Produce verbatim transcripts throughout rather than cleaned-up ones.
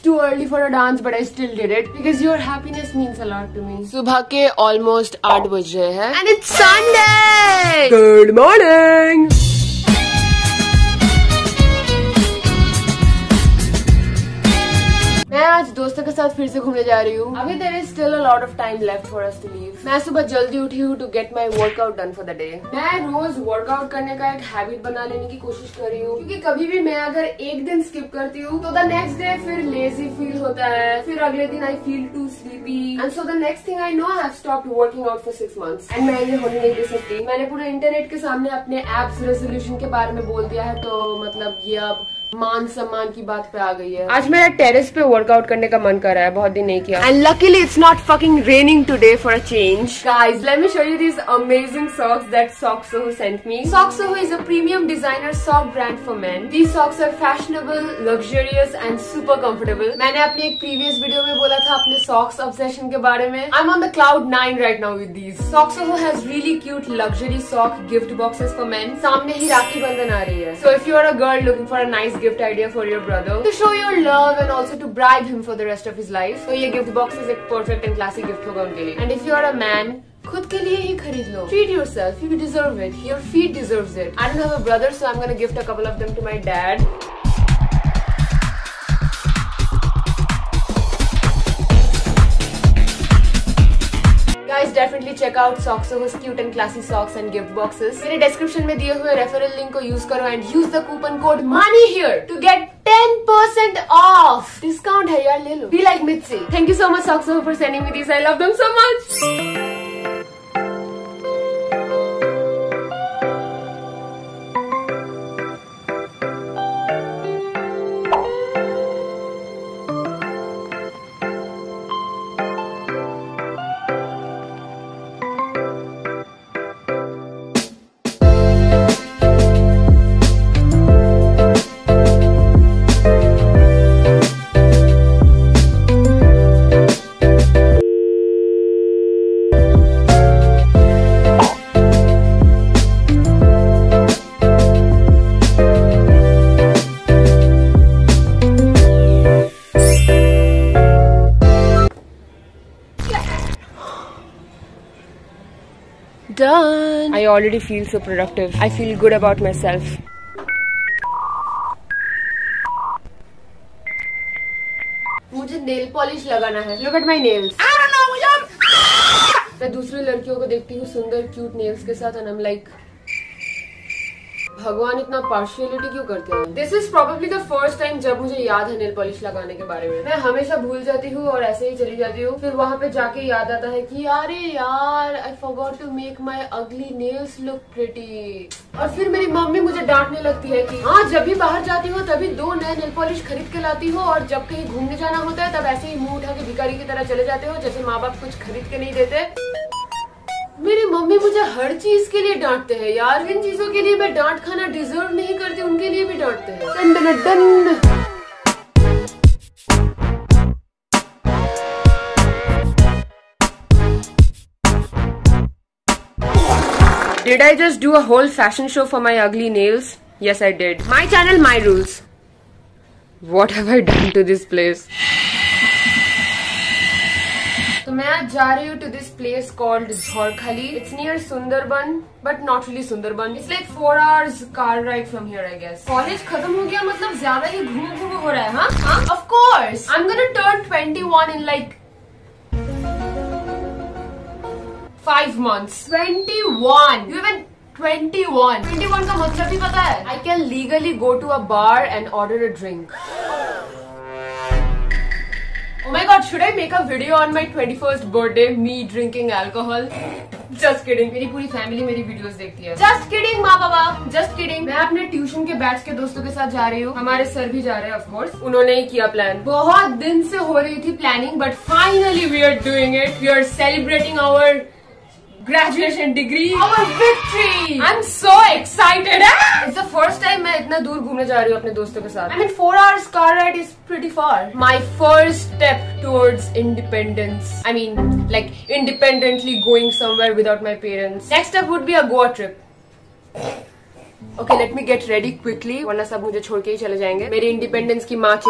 too early for a dance, but I still did it because your happiness means a lot to me. सुबह के almost आठ बज रहे हैं and it's Sunday. Good morning. मैं आज दोस्तों के साथ फिर से घूमने जा रही हूँ. अभी there is still a lot of time left for us to leave. मैं सुबह जल्दी उठी हूँ to get my workout done for the day. मैं रोज वर्कआउट करने का एक हैबिट बना लेने की कोशिश कर रही हूँ, क्योंकि कभी भी मैं अगर एक दिन स्किप करती हूँ तो द नेक्स्ट डे फिर लेजी फील होता है, फिर अगले दिन I feel too sleepy and so the next thing I know I have stopped working out for six months and मैं ये होने नहीं दे सकती. मैंने पूरे इंटरनेट के सामने अपने एप्स रेजोल्यूशन के बारे में बोल दिया है, तो मतलब ये अब मान सम्मान की बात पे आ गई है. आज मेरा टेरेस पे वर्कआउट करने का मन कर रहा है, बहुत दिन नहीं किया. And luckily it's not fucking raining today for a change. Guys, let me show you this amazing socks that Soxoho sent me. Soxoho is a premium designer sock brand for men. These socks are fashionable, luxurious and super comfortable. मैंने अपनी एक previous video में बोला था अपने socks obsession के बारे में. I'm on the cloud nine right now with these. Soxoho has really cute luxury sock gift boxes for men. सामने ही राखी बंधन आ रही है. So if you are a girl looking for a nice gift idea for your brother to show your love and also to bribe him for the rest of his life, तो ये gift boxes एक perfect and classic gift होगा उनके लिए. And if you are a man, खुद के लिए ही खरीद लो. Treat yourself, you deserve it. Your feet deserves it. I don't have a brother, so I'm gonna gift a couple of them to my dad. Guys, definitely check out Soxoho's cute and classy socks and gift boxes. मेरे description में दिए हुए referral link को use करो and use the coupon code money here to get ten percent off. Discount है यार, ले लो. Be like Mitzi. Thank you so much Soxoho for sending me these. I love them so much. Done. I already feel so productive. I feel good about myself. मुझे nail polish लगाना है. Look at my nails. I don't know, मुझे मैं दूसरी लड़कियों को देखती हूँ सुंदर क्यूट नेल्स के साथ and I'm like, भगवान इतना पार्शियलिटी क्यों करते हैं. This is probably the first time जब मुझे याद है नेल पॉलिश लगाने के बारे में. मैं हमेशा भूल जाती हूँ और ऐसे ही चली जाती हूँ. फिर वहाँ पे जाके याद आता है कि अरे यार I forgot to make my ugly nails look pretty. और फिर मेरी मम्मी मुझे डांटने लगती है कि हाँ, जब भी बाहर जाती हो तभी दो नए नेल पॉलिश खरीद के लाती हो और जब कहीं घूमने जाना होता है तब ऐसे ही मुंह उठा के भिखारी की तरह चले जाते हो, जैसे माँ बाप कुछ खरीद के नहीं देते. मेरी मम्मी मुझे हर चीज के लिए डांटते हैं यार. जिन चीजों के लिए मैं डांट खाना डिजर्व नहीं करती उनके लिए भी डांटते हैं. Done done done. Did I just do a whole fashion show for my ugly nails? Yes, I did. My channel, my rules. What have I done to this place? तो मैं आज जा रही हूँ to this place called Jhorkhali. It's near Sundarban, but not really Sundarban. It's like four hours car ride from here, I guess. College खत्म हो गया मतलब ज्यादा ही घूम घूम हो रहा है, हाँ? हाँ? Of course. I'm gonna turn twenty-one in like five months. twenty-one. You even twenty-one. twenty-one का मतलब ही पता है? I can legally go to a bar and order a drink. Oh my god, should I make a video on my twenty-first birthday, me drinking alcohol? Just kidding. मेरी पूरी family मेरी videos देखती है. Just kidding, माँ बाबा. Just kidding. मैं अपने tuition के batch के दोस्तों के साथ जा रही हूँ. हमारे सर भी जा रहे हैं, of course. उन्होंने ही किया प्लान. बहुत दिन से हो रही थी planning, but finally we are doing it. We are celebrating our graduation degree, our victory. I'm so excited. It's the first time मैं इतना दूर घूमने जा रही हूँ अपने दोस्तों के साथ. I mean, four hours car ride is pretty far. My first step towards independence. I mean, like independently going somewhere without my parents. Next step would be a Goa trip. Okay let me get ready quickly, वरना सब मुझे छोड़ के ही चले जाएंगे। मेरी independence की माँ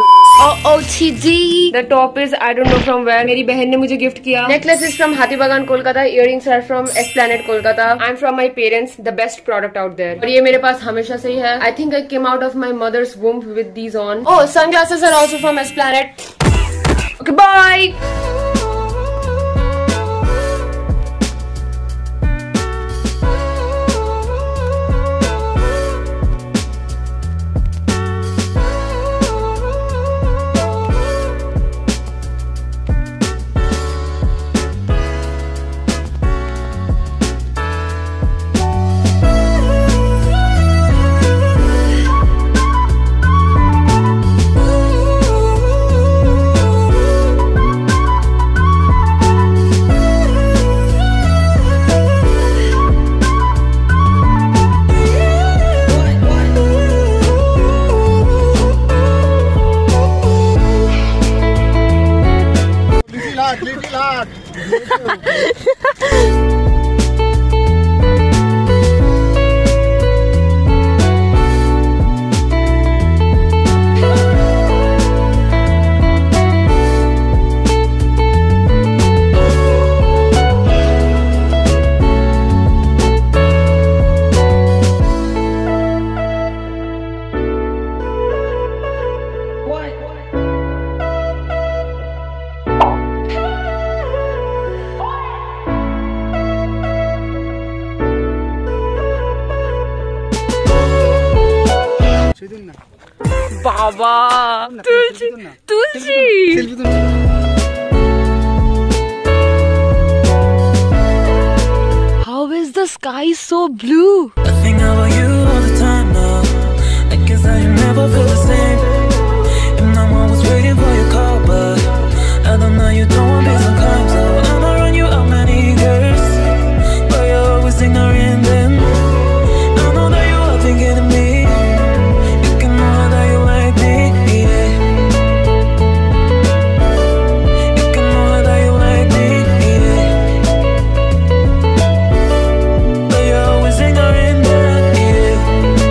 the top is I don't know from where. मेरी बहन ने मुझे गिफ्ट किया। Necklace is from Hatibagan Kolkata, earrings are from Esplanade Kolkata. I am from my parents, the best product out there. और ये मेरे पास हमेशा से ही है। I think I came out of my mother's womb with these on. Oh sunglasses are also from Esplanade. Okay bye. बाबा Tulsi Tulsi How is the sky so blue? I think about you all the time now. I guess I never feel the same. And I'm always waiting for your call, but I don't know you don't want peace and calm, so I'ma run you out many girls, but you're always ignoring them. I know that you are thinking of me. You can know that you like me, yeah. You can know that you like me, yeah. But you're always ignoring them, yeah.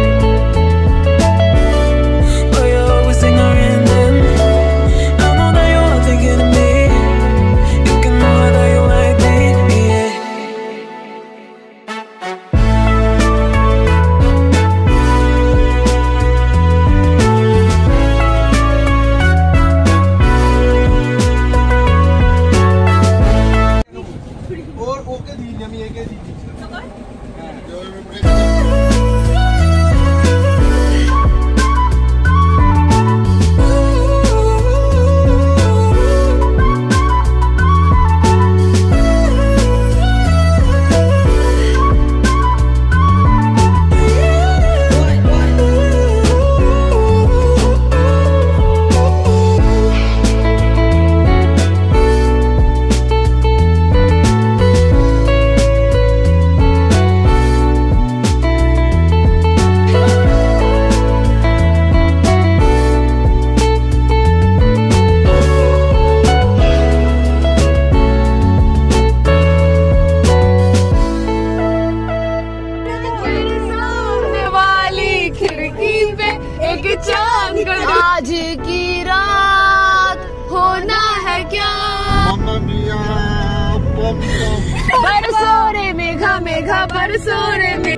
But you're always ignoring them. I know that you are thinking of me. You can know that you like me, yeah. और okay दी नमी है के दी आज की रात होना है क्या? बरसों रे मेघा मेघा बरसों रे मे...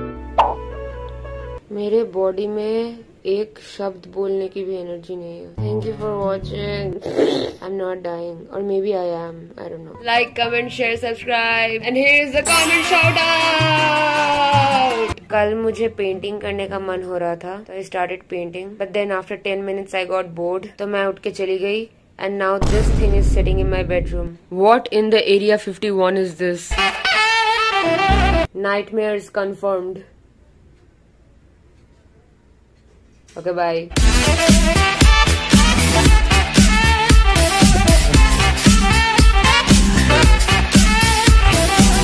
मेरे बॉडी में एक शब्द बोलने की भी एनर्जी नहीं है। Thank you for watching. I am not dying, और maybe I am, I don't know. Like comment share subscribe and here is the comment shout out. कल मुझे पेंटिंग करने का मन हो रहा था, तो I started painting, but then after ten minutes I got bored, तो मैं उठ के चली गई। And now this thing is sitting in my bedroom. What in the area fifty-one is this? Nightmares confirmed. Okay, bye.